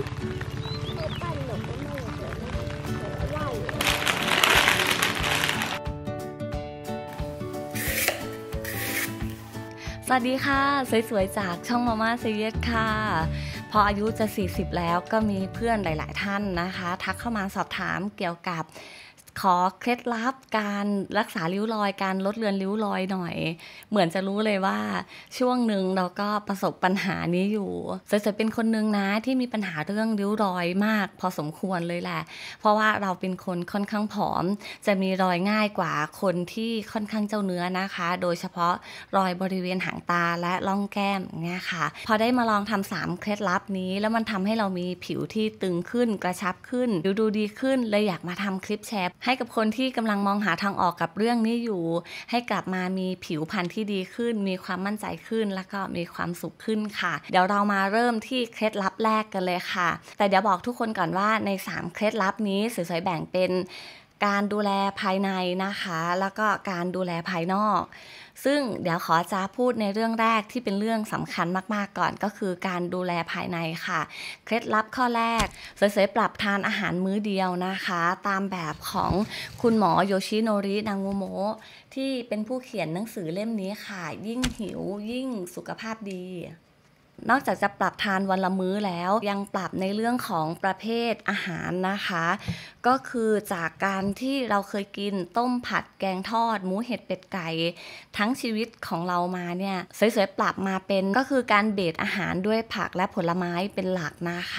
ไม่ปั้นหรอกก็ไม่เกิดไม่ไหวสวัสดีค่ะสวยๆจากช่องมาม่าซีเรียสค่ะพออายุจะ40แล้วก็มีเพื่อนหลายๆท่านนะคะทักเข้ามาสอบถามเกี่ยวกับขอเคล็ดลับการรักษาริ้วรอยการลดเลือนริ้วรอยหน่อยเหมือนจะรู้เลยว่าช่วงหนึ่งเราก็ประสบปัญหานี้อยู่สวยๆเป็นคนนึงนะที่มีปัญหาเรื่องริ้วรอยมากพอสมควรเลยแหละเพราะว่าเราเป็นคนค่อนข้างผอมจะมีรอยง่ายกว่าคนที่ค่อนข้างเจ้าเนื้อนะคะโดยเฉพาะรอยบริเวณหางตาและร่องแก้มเนี่ยค่ะพอได้มาลองทำ3เคล็ดลับนี้แล้วมันทำให้เรามีผิวที่ตึงขึ้นกระชับขึ้นดูดีขึ้นเลยอยากมาทำคลิปแชร์ให้กับคนที่กำลังมองหาทางออกกับเรื่องนี้อยู่ให้กลับมามีผิวพรรณที่ดีขึ้นมีความมั่นใจขึ้นแล้วก็มีความสุขขึ้นค่ะเดี๋ยวเรามาเริ่มที่เคล็ดลับแรกกันเลยค่ะแต่เดี๋ยวบอกทุกคนก่อนว่าใน3เคล็ดลับนี้สวยๆแบ่งเป็นการดูแลภายในนะคะแล้วก็การดูแลภายนอกซึ่งเดี๋ยวขอจะพูดในเรื่องแรกที่เป็นเรื่องสำคัญมากๆก่อนก็คือการดูแลภายในค่ะเคล็ดลับข้อแรกสวยๆปรับทานอาหารมื้อเดียวนะคะตามแบบของคุณหมอโยชิโนรินางุโมะที่เป็นผู้เขียนหนังสือเล่มนี้ค่ะยิ่งหิวยิ่งสุขภาพดีนอกจากจะปรับทานวันละมื้อแล้วยังปรับในเรื่องของประเภทอาหารนะคะก็คือจากการที่เราเคยกินต้มผัดแกงทอดหมูเห็ดเป็ดไก่ทั้งชีวิตของเรามาเนี่ยสวยๆปรับมาเป็นก็คือการเบสอาหารด้วยผักและผลไม้เป็นหลักนะคะ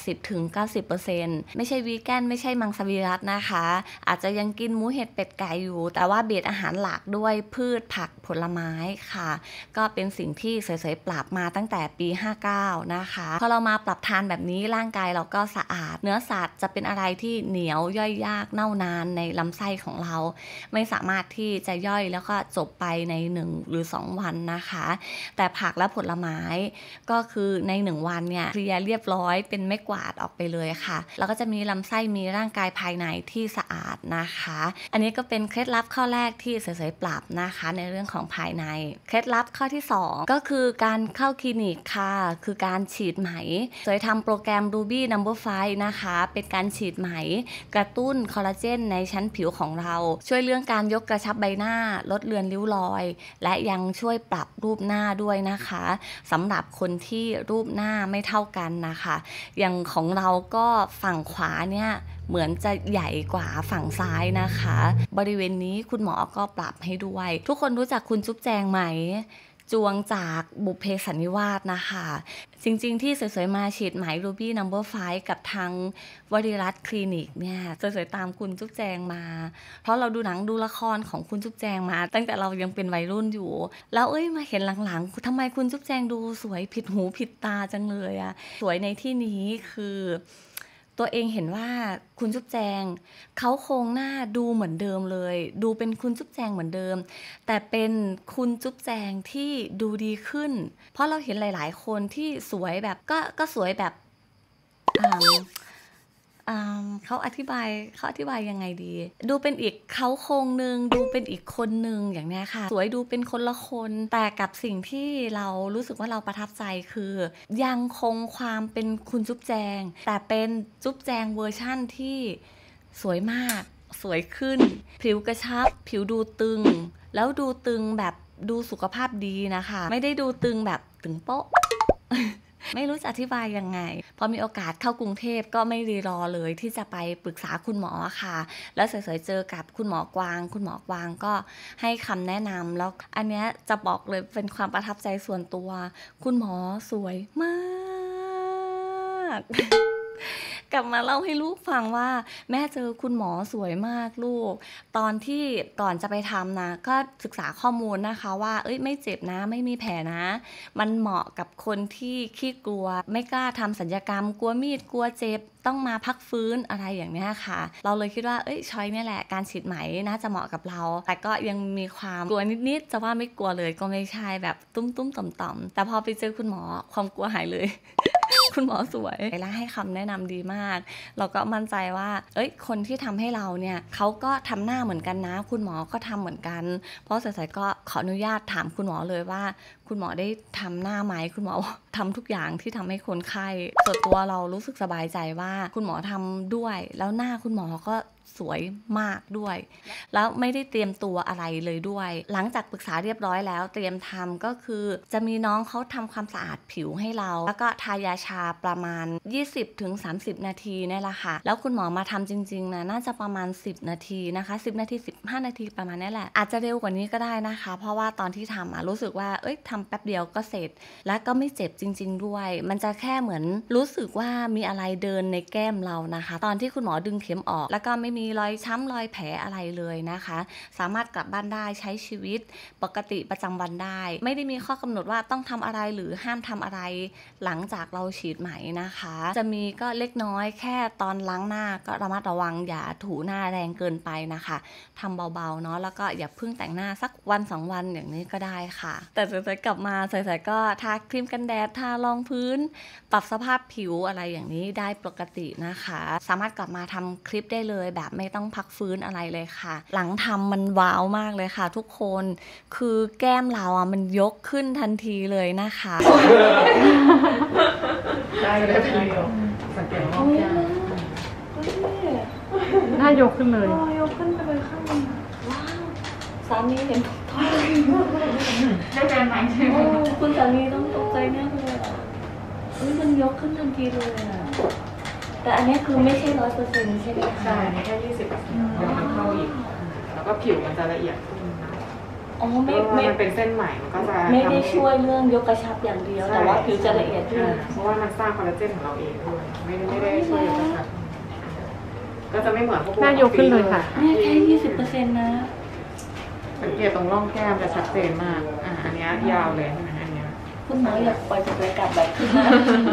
80-90% ไม่ใช่วีแกนไม่ใช่มังสวิรัตินะคะอาจจะยังกินหมูเห็ดเป็ดไก่อยู่แต่ว่าเบสอาหารหลักด้วยพืชผักผลไม้ค่ะก็เป็นสิ่งที่สวยๆปรับมาตั้งแต่ปี59นะคะพอเรามาปรับทานแบบนี้ร่างกายเราก็สะอาดเนื้อสัตว์จะเป็นอะไรที่เหนียวย่อยยากเน่านานในลำไส้ของเราไม่สามารถที่จะย่อยแล้วก็จบไปใน1 หรือ 2 วันนะคะแต่ผักและผลไม้ก็คือใน1วันเนี่ยเคลียร์เรียบร้อยเป็นไม้กวาดออกไปเลยค่ะแล้วก็จะมีลำไส้มีร่างกายภายในที่สะอาดนะคะอันนี้ก็เป็นเคล็ดลับข้อแรกที่สวยๆปรับนะคะในเรื่องของภายในเคล็ดลับข้อที่2ก็คือการเข้าคลินิกค่ะคือการฉีดไหมสวยทำโปรแกรม Ruby Number 5 นะคะเป็นการฉีดไหมกระตุ้นคอลลาเจนในชั้นผิวของเราช่วยเรื่องการยกกระชับใบหน้าลดเลือนริ้วรอยและยังช่วยปรับรูปหน้าด้วยนะคะสำหรับคนที่รูปหน้าไม่เท่ากันนะคะอย่างของเราก็ฝั่งขวาเนี่ยเหมือนจะใหญ่กว่าฝั่งซ้ายนะคะบริเวณนี้คุณหมอก็ปรับให้ด้วยทุกคนรู้จักคุณจุ๊บแจงไหมจวงจากบุพเพสันนิวาสนะคะจริงๆที่สวยๆมาฉีดไหม Ruby Number 5 กับทางวริรัตน์คลินิกเนี่ยสวยๆตามคุณจุ๊บแจงมาเพราะเราดูหนังดูละครของคุณจุ๊บแจงมาตั้งแต่เรายังเป็นวัยรุ่นอยู่แล้วมาเห็นหลังๆทำไมคุณจุ๊บแจงดูสวยผิดหูผิดตาจังเลยอะสวยในที่นี้คือตัวเองเห็นว่าคุณจุ๊บแจงเขาโครงหน้าดูเหมือนเดิมเลยดูเป็นคุณจุ๊บแจงเหมือนเดิมแต่เป็นคุณจุ๊บแจงที่ดูดีขึ้นเพราะเราเห็นหลายๆคนที่สวยแบบก็สวยแบบเขาอธิบายยังไงดีดูเป็นอีกเขาโครงหนึ่งดูเป็นอีกคนหนึ่งอย่างนี้ค่ะสวยดูเป็นคนละคนแต่กับสิ่งที่เรารู้สึกว่าเราประทับใจคือยังคงความเป็นคุณจุ๊บแจงแต่เป็นจุ๊บแจงเวอร์ชั่นที่สวยมากสวยขึ้นผิวกระชับผิวดูตึงแล้วดูตึงแบบดูสุขภาพดีนะคะไม่ได้ดูตึงแบบตึงโป๊ะ ไม่รู้จะอธิบายยังไงพอมีโอกาสเข้ากรุงเทพก็ไม่รีรอเลยที่จะไปปรึกษาคุณหมอค่ะแล้วสวยๆเจอกับคุณหมอกวางก็ให้คำแนะนำแล้วอันเนี้ยจะบอกเลยเป็นความประทับใจส่วนตัวคุณหมอสวยมากกลับมาเล่าให้ลูกฟังว่าแม่เจอคุณหมอสวยมากลูกตอนที่ก่อนจะไปทำนะก็ศึกษาข้อมูลนะคะว่าไม่เจ็บนะไม่มีแผลนะมันเหมาะกับคนที่ขี้กลัวไม่กล้าทำศัลยกรรมกลัวมีดกลัวเจ็บต้องมาพักฟื้นอะไรอย่างนี้ค่ะเราเลยคิดว่าช้อยนี่แหละการฉีดไหมน่าจะเหมาะกับเราแต่ก็ยังมีความกลัวนิดๆจะว่าไม่กลัวเลยก็ไม่ใช่แบบตุ้มๆต่อมๆแต่พอไปเจอคุณหมอความกลัวหายเลยคุณหมอสวยและให้คำแนะนำดีมากเราก็มั่นใจว่าคนที่ทำให้เราเนี่ยเขาก็ทำหน้าเหมือนกันนะคุณหมอก็ทำเหมือนกันเพราะใสๆก็ขออนุญาตถามคุณหมอเลยว่าคุณหมอได้ทำหน้าไหมคุณหมอทำทุกอย่างที่ทำให้คนไข้ส่วนตัวเรารู้สึกสบายใจว่าคุณหมอทำด้วยแล้วหน้าคุณหมอก็สวยมากด้วยแล้วไม่ได้เตรียมตัวอะไรเลยด้วยหลังจากปรึกษาเรียบร้อยแล้วเตรียมทำก็คือจะมีน้องเขาทำความสะอาดผิวให้เราแล้วก็ทายาชาประมาณ 20-30 นาทีนี่แหละค่ะแล้วคุณหมอมาทำจริงๆนะน่าจะประมาณ10 นาทีนะคะ10 นาที 15 นาทีประมาณนี้แหละอาจจะเร็วกว่านี้ก็ได้นะคะเพราะว่าตอนที่ทำรู้สึกว่าทำแป๊บเดียวก็เสร็จและก็ไม่เจ็บจริงๆด้วยมันจะแค่เหมือนรู้สึกว่ามีอะไรเดินในแก้มเรานะคะตอนที่คุณหมอดึงเข็มออกแล้วก็ไม่มีรอยช้ำรอยแผลอะไรเลยนะคะสามารถกลับบ้านได้ใช้ชีวิตปกติประจำวันได้ไม่ได้มีข้อกำหนดว่าต้องทำอะไรหรือห้ามทำอะไรหลังจากเราฉีดไหมนะคะจะมีก็เล็กน้อยแค่ตอนล้างหน้าก็ระมัดระวังอย่าถูหน้าแรงเกินไปนะคะทำเบาๆเนาะแล้วก็อย่าเพิ่งแต่งหน้าสัก1-2 วันอย่างนี้ก็ได้ค่ะแต่ใส่ๆกลับมาใส่ๆก็ทาครีมกันแดดทารองพื้นปรับสภาพผิวอะไรอย่างนี้ได้ปกตินะคะสามารถกลับมาทำคลิปได้เลยแบบไม่ต้องพักฟื้นอะไรเลยค่ะหลังทำมันว้าวมากเลยค่ะทุกคนคือแก้มเรามันยกขึ้นทันทีเลยนะคะได้ทีเดียวสังเกตว่าแก้มหน้ายกขึ้นเลยยกขึ้นไปเลยข้างบนว้าวสามีเห็นท้องได้แฟนใหม่ใช่ไหมคุณสามีต้องตกใจแน่เลยมันยกขึ้นทันทีเลยแต่อันนี้คือไม่ใช่100%ใช่ไหมคะใช่แค่20%เดี๋ยวมันเข้าอีกแล้วก็ผิวมันจะละเอียดขึ้นนะไม่มันเป็นเส้นใหม่มันก็จะไม่ได้ช่วยเรื่องยกกระชับอย่างเดียวแต่ว่าผิวจะละเอียดขึ้นเพราะว่ามันสร้างคอลลาเจนของเราเองด้วยไม่ได้ช่วยยกกระชับก็จะไม่เหมือนพวกหน้ายกขึ้นเลยค่ะแค่20%นะสังเกตตรงร่องแก้มจะชัดเจนมากอันนี้ยาวเลยใช่ไหมอันนี้คุณหมออยากปล่อยจากรายการแบบขึ้นมา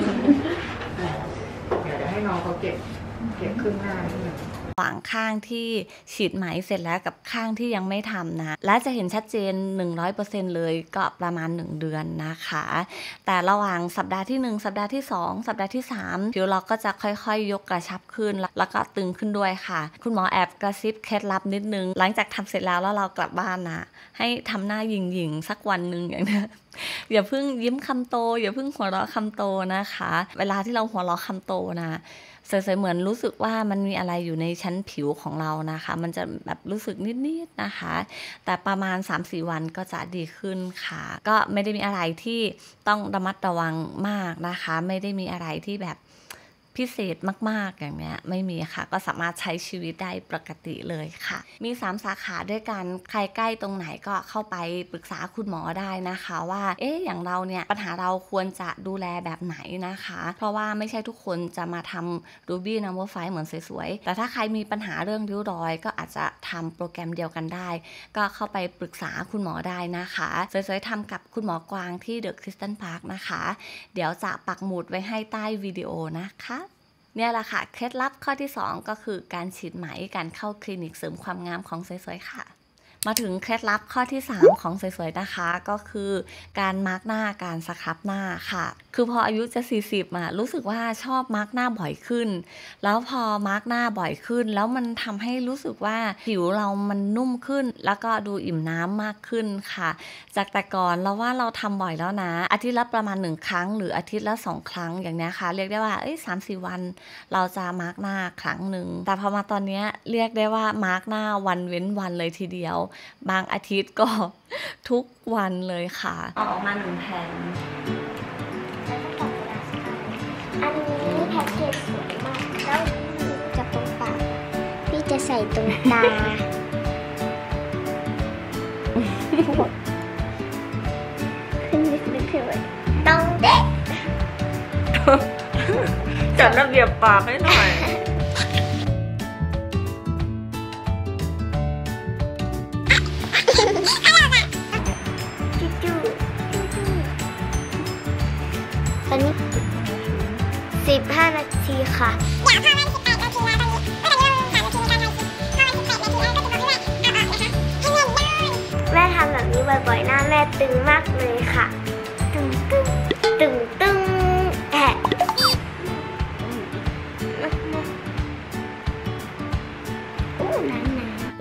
เดี๋ยวให้น้องเขาเก็บครึ่งหน้าที่ระหว่างข้างที่ฉีดไหมเสร็จแล้วกับข้างที่ยังไม่ทำนะและจะเห็นชัดเจน 100% เลยก็ประมาณ1 เดือนนะคะแต่ระหว่างสัปดาห์ที่1สัปดาห์ที่2สัปดาห์ที่3ผิวเราก็จะค่อยๆยกกระชับขึ้นแล้วก็ตึงขึ้นด้วยค่ะคุณหมอแอบกระซิบเคล็ดลับนิดนึงหลังจากทำเสร็จแล้วเรากลับบ้านนะให้ทำหน้าหยิ่งๆสักวันนึงอย่างนี้อย่าเพิ่งยิ้มคำโตอย่าเพิ่งหัวเราะคำโตนะคะเวลาที่เราหัวเราะคำโตนะเสยๆเหมือนรู้สึกว่ามันมีอะไรอยู่ในชั้นผิวของเรานะคะมันจะแบบรู้สึกนิดๆนะคะแต่ประมาณ 3-4 วันก็จะดีขึ้นค่ะก็ไม่ได้มีอะไรที่ต้องระมัดระวังมากนะคะไม่ได้มีอะไรที่แบบพิเศษมากๆอย่างเนี้ยไม่มีค่ะก็สามารถใช้ชีวิตได้ปกติเลยค่ะมี3 สาขาด้วยกันใครใกล้ตรงไหนก็เข้าไปปรึกษาคุณหมอได้นะคะว่าอย่างเราเนี่ยปัญหาเราควรจะดูแลแบบไหนนะคะเพราะว่าไม่ใช่ทุกคนจะมาทำ Ruby Number 5เหมือนสวยๆแต่ถ้าใครมีปัญหาเรื่องริ้วรอยก็อาจจะทำโปรแกรมเดียวกันได้ก็เข้าไปปรึกษาคุณหมอได้นะคะสวยๆทำกับคุณหมอกวางที่ The Crystal Park นะคะเดี๋ยวจะปักหมุดไว้ให้ใต้วิดีโอนะคะเนี่ยแหละค่ะเคล็ดลับข้อที่2ก็คือการฉีดไหมการเข้าคลินิกเสริมความงามของสวยๆค่ะ มาถึงเคล็ดลับข้อที่3ของสวยๆนะคะก็คือการมาร์กหน้าการสครับหน้าค่ะคือพออายุจะ40รู้สึกว่าชอบมาร์กหน้าบ่อยขึ้นแล้วพอมาร์กหน้าบ่อยขึ้นแล้วมันทำให้รู้สึกว่าผิวเรามันนุ่มขึ้นแล้วก็ดูอิ่มน้ำมากขึ้นค่ะจากแต่ก่อนเราว่าเราทำบ่อยแล้วนะอาทิตย์ละประมาณ1 ครั้งหรืออาทิตย์ละ2 ครั้งอย่างนี้ค่ะเรียกได้ว่า3-4 วันเราจะมาร์กหน้าครั้งหนึ่งแต่พอมาตอนนี้เรียกได้ว่ามาร์กหน้าวันเว้นวันเลยทีเดียวบางอาทิตย์ก็ทุกวันเลยค่ะออกมา1 แผ่นอันนี้แพ็กเกจสวยมากแล้วจะตรงปากพี่จะใส่ตรงตาขึ้นนิดนึงคือแบบตรงเด็กจัดระเบียบปากให้หน่อยตอนนี้15 นาทีค่ะอยากทำมัน18 นาทีนะตอนนี้ก็ตอนนี้เรา3 นาทีในการทำคลิปถ้ามัน18 นาทีก็จะบอกให้แม่นะคะให้แม่ได้แม่ทำแบบนี้บ่อยๆหน้าแม่ตึงมากเลยค่ะตึงแอะ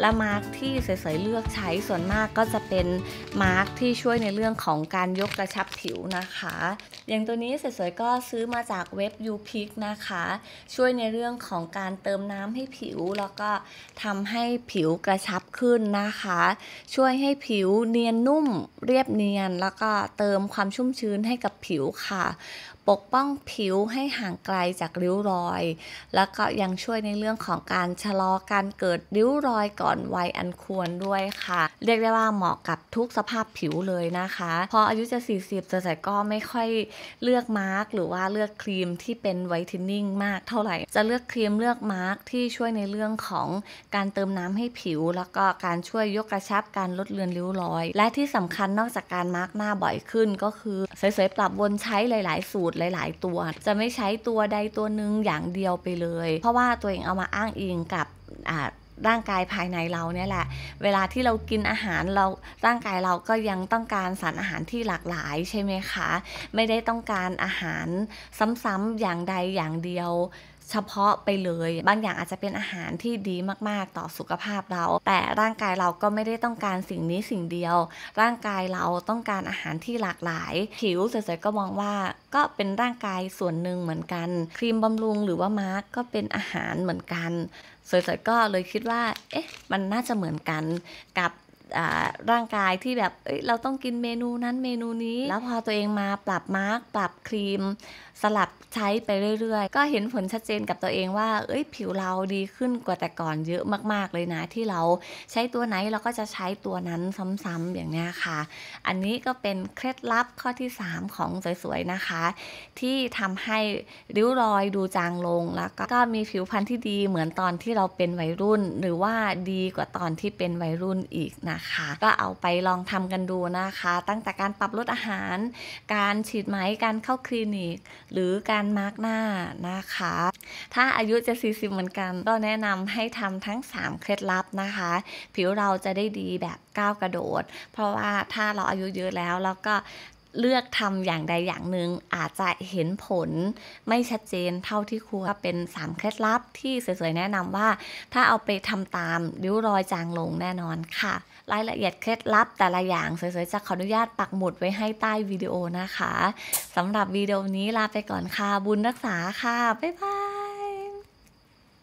และมาร์กที่สวยๆเลือกใช้ส่วนมากก็จะเป็นมาร์กที่ช่วยในเรื่องของการยกกระชับผิวนะคะอย่างตัวนี้สวยๆก็ซื้อมาจากเว็บ YouPick นะคะช่วยในเรื่องของการเติมน้ำให้ผิวแล้วก็ทำให้ผิวกระชับขึ้นนะคะช่วยให้ผิวเนียนนุ่มเรียบเนียนแล้วก็เติมความชุ่มชื้นให้กับผิวค่ะปกป้องผิวให้ห่างไกลจากริ้วรอยแล้วก็ยังช่วยในเรื่องของการชะลอการเกิดริ้วรอยก่อนวัยอันควรด้วยค่ะเรียกได้ว่าเหมาะกับทุกสภาพผิวเลยนะคะพออายุจะ40แต่ก็ไม่ค่อยเลือกมาร์กหรือว่าเลือกครีมที่เป็นไวท์เทนนิ่งมากเท่าไหร่จะเลือกครีมเลือกมาร์กที่ช่วยในเรื่องของการเติมน้ำให้ผิวแล้วก็การช่วยยกกระชับการลดเลือนริ้วรอยและที่สำคัญนอกจากการมาร์กหน้าบ่อยขึ้นก็คือสวยๆปรับวนใช้หลายๆสูตรหลายๆตัวจะไม่ใช้ตัวใดตัวหนึ่งอย่างเดียวไปเลยเพราะว่าตัวเองเอามาอ้างอิงกับร่างกายภายในเราเนี่ยแหละเวลาที่เรากินอาหารร่างกายเราก็ยังต้องการสารอาหารที่หลากหลายใช่ไหมคะไม่ได้ต้องการอาหารซ้ำๆอย่างใดอย่างเดียวเฉพาะไปเลยบางอย่างอาจจะเป็นอาหารที่ดีมากๆต่อสุขภาพเราแต่ร่างกายเราก็ไม่ได้ต้องการสิ่งนี้สิ่งเดียวร่างกายเราต้องการอาหารที่หลากหลายผิวสวยๆก็มองว่าก็เป็นร่างกายส่วนหนึ่งเหมือนกันครีมบำรุงหรือว่ามาร์กก็เป็นอาหารเหมือนกันสวยๆก็เลยคิดว่ามันน่าจะเหมือนกันกับร่างกายที่แบบเราต้องกินเมนูนั้นเมนูนี้แล้วพอตัวเองมาปรับมาร์กปรับครีมสลับใช้ไปเรื่อยๆก็เห็นผลชัดเจนกับตัวเองว่าผิวเราดีขึ้นกว่าแต่ก่อนเยอะมากๆเลยนะที่เราใช้ตัวไหนเราก็จะใช้ตัวนั้นซ้ำๆอย่างนี้ค่ะอันนี้ก็เป็นเคล็ดลับข้อที่3ของสวยๆนะคะที่ทำให้ริ้วรอยดูจางลงแล้วก็มีผิวพรรณที่ดีเหมือนตอนที่เราเป็นวัยรุ่นหรือว่าดีกว่าตอนที่เป็นวัยรุ่นอีกนะคะก็เอาไปลองทำกันดูนะคะตั้งแต่การปรับลดอาหารการฉีดไหมการเข้าคลินิกหรือการมาร์กหน้านะคะถ้าอายุจะ40เหมือนกันก็แนะนำให้ทำทั้ง3เคล็ดลับนะคะผิวเราจะได้ดีแบบก้าวกระโดดเพราะว่าถ้าเราอายุเยอะแล้วก็เลือกทำอย่างใดอย่างหนึ่งอาจจะเห็นผลไม่ชัดเจนเท่าที่ควรเป็น3เคล็ดลับที่สวยๆแนะนำว่าถ้าเอาไปทำตามริ้วรอยจางลงแน่นอนค่ะรายละเอียดเคล็ดลับแต่ละอย่างสวยๆจะขออนุญาตปักหมุดไว้ให้ใต้วิดีโอนะคะสำหรับวิดีโอนี้ลาไปก่อนค่ะบุญรักษาค่ะบ๊ายบาย